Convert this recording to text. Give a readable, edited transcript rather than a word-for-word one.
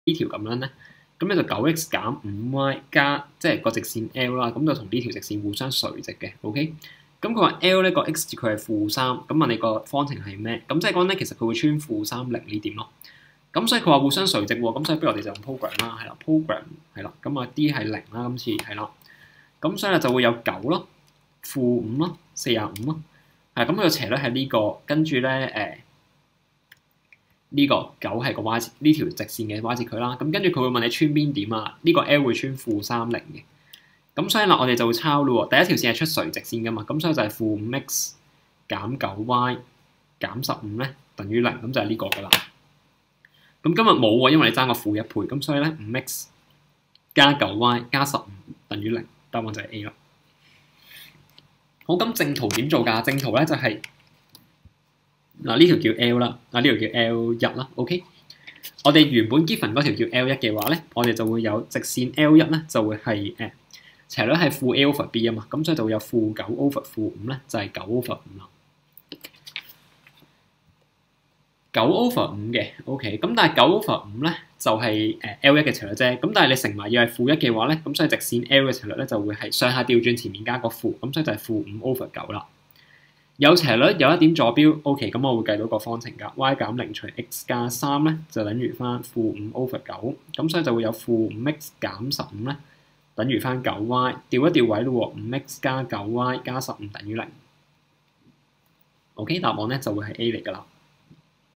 呢條咁樣咧，咁咧就9x 減 5y 加即係個直線 L 啦，咁就同呢條直線互相垂直嘅。OK，咁佢話 L 咧個 x 字距係-3，咁問你個方程係咩？咁即係講咧，其實佢會穿-30呢點咯。咁所以佢話互相垂直喎，咁所以不如我哋就用 program 啦，係啦 ，program 係啦，咁啊 D 係0啦，今次係啦，咁所以咧就會有9咯，-5咯，45咯，係咁佢個斜率係呢個，跟住咧呢個9係個 y 字呢條直線嘅 y 字距啦，咁跟住佢會問你穿邊點啊？呢個 L 會穿-30嘅，咁所以啦我哋就會抄咯喎，第一條線係出垂直線噶嘛，咁所以就係-5x 減 9y 減15咧等於0，咁就係呢個噶啦。咁今日冇喎，因為你爭個負1倍，咁所以咧5x 加 9y 加15等於0，答案就係 A 啦。好，咁正圖點做㗎？正圖咧就係嗱呢條叫 L 啦，呢條叫 L1啦。OK， 我哋原本 given 嗰條叫 L1嘅話咧，我哋就會有直線 L1咧就會係斜率係負 A over B 啊嘛，咁所以就會有-9 over -5咧，就係9 over 5啦。9 over 5嘅 ，OK， 咁但係9 over 5咧就係L1嘅斜率啫，咁但係你乘埋要係負1嘅話咧，咁所以直線 L 嘅斜率咧就會係上下調轉前面加個負，咁所以就係-5 over 9啦。有斜率有一點坐標 ，OK， 咁我會計到個方程㗎 ，y 減0除 x 加3咧就等於翻-5 over 9，咁所以就會有-5x 減15咧等於翻 9y， 調一調位咯喎，5x 加 9y 加15等於0。OK， 答案咧就會係 A 嚟㗎啦。